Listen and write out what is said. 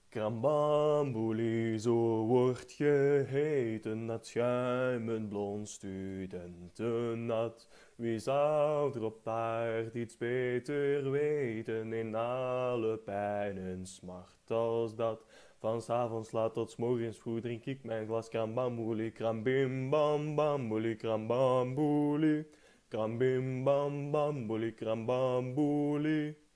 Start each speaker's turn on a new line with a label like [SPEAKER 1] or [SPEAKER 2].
[SPEAKER 1] Krambambuli, zo wordt geheten, dat schuimend blond studentennat. Wie zou er op aard iets beter weten in alle pijn en smart als dat? Van 's avonds laat tot 's morgens vroeg drink ik mijn glas krambambuli, krambim bam bambuli, krambambuli, krambim bam bambuli, krambambuli.